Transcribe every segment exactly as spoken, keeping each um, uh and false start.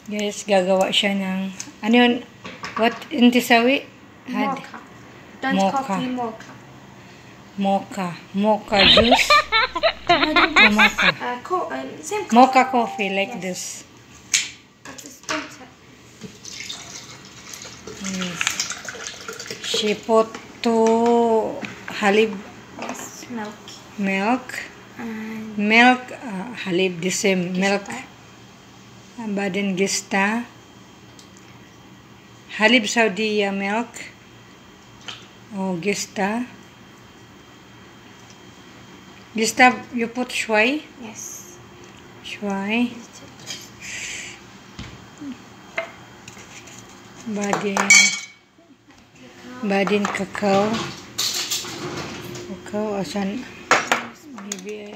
Guys, gagawa siya ng, ano yun? What? Intisawi? Had? Mocha. Don't Mocha. coffee mocha. Mocha. Mocha juice? No, don't No, mocha. Uh, co uh, same coffee. Mocha coffee, like Yes. this. But it's better. Yes. She put two halib Yes, milk. milk. And Milk, uh, halib, the same milk. Gista. Badin gista. Halib Saudiya milk. Oh, gista. Gista, you put shwai? yes. Shwai. Badin. Badin kakao. Kakao, asan? Maybe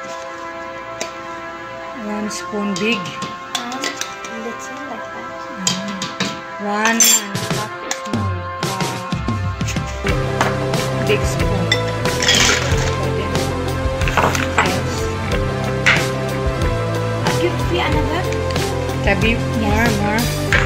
one spoon big. And little like that. One and a half small. Uh, big spoon. Yes. I'll give you another. Tabi, more, more.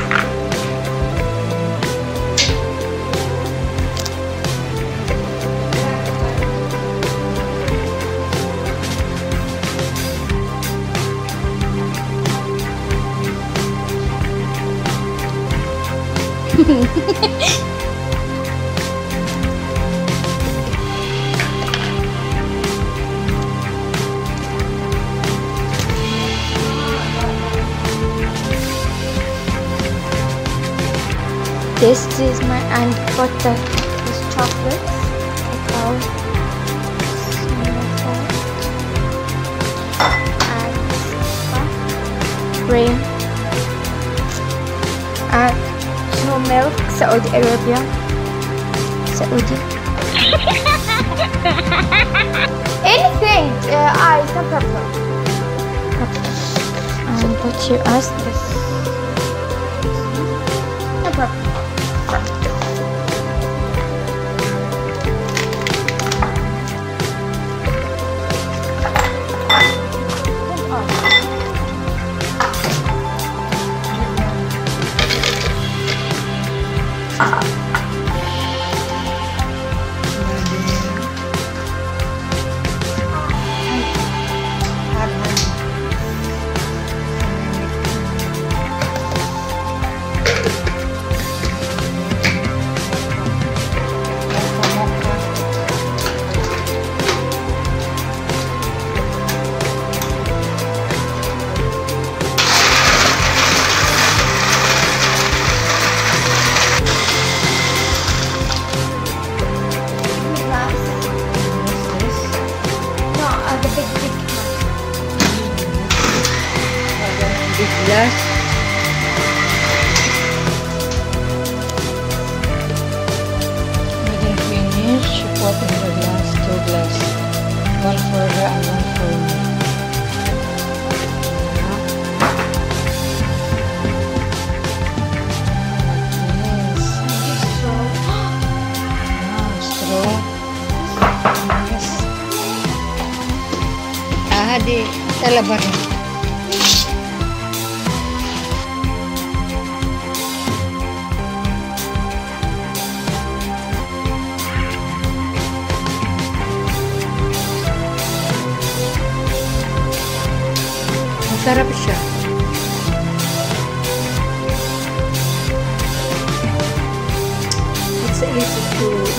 This is my and got the this chocolate. Cacao. And cream. And no milk. Saudi Arabia. Saudi. Anything. Uh, ah, it's not purple. Purple. And what you ask this. No purple. Big glass. We can finish. She put in the glass, two glass. One for her and one for me. Yes. Wow, straw. Yes. Ah, di talabar. Sarap siya. It's easy to